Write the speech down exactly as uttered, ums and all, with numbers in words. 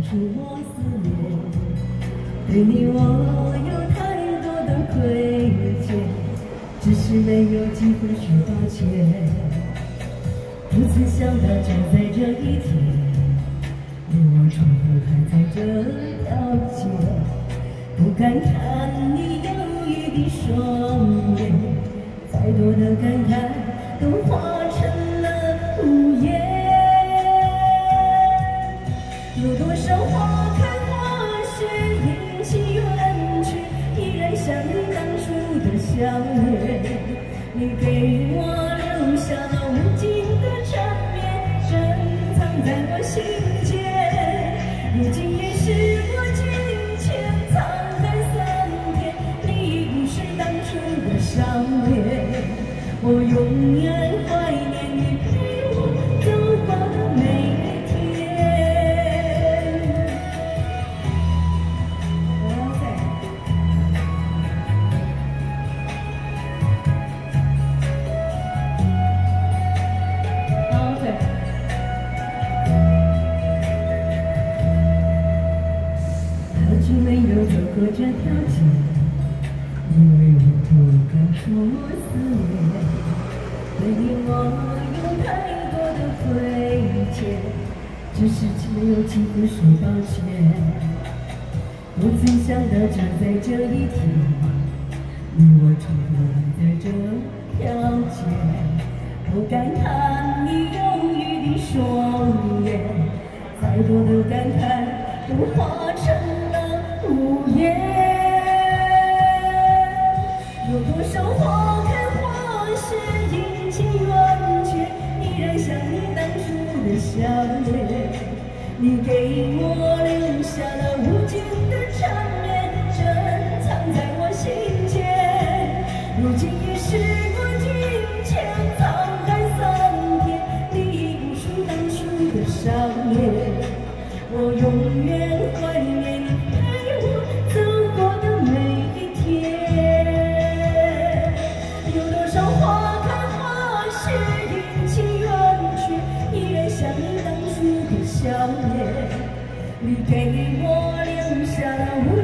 初我思念，对你我有太多的亏欠，只是没有机会说抱歉。不曾想到就在这一天，你我重逢还在这条街，不敢看你忧郁的双眼，再多的感慨都化成了无言。有多少花开花谢，阴晴圆缺，依然想你当初的笑脸。你给我留下了无尽的缠绵，珍藏在我心间。如今也时过境迁，沧海桑田，你已不是当初的少年。我永远怀念你陪我走过的每一天。哇塞！哇塞！好久没有走过这条街，因为我不敢说思念。对你我有太多的亏欠，只是没有机会说抱歉。不曾想到就在这一天，你我重逢在这条街，不敢看你忧郁的双眼，再多的感慨都化成了无言。有多少花开花谢，阴晴圆缺，依然想你当初的笑脸。你给我留下了无尽的缠绵，珍藏在我心间。如今已时过境迁，沧海桑田，你已不是当初的少年。我永远怀念你陪我走过的每一天。有多少花开花谢，阴晴圆缺，依然想你当初的笑脸。你给我留下了无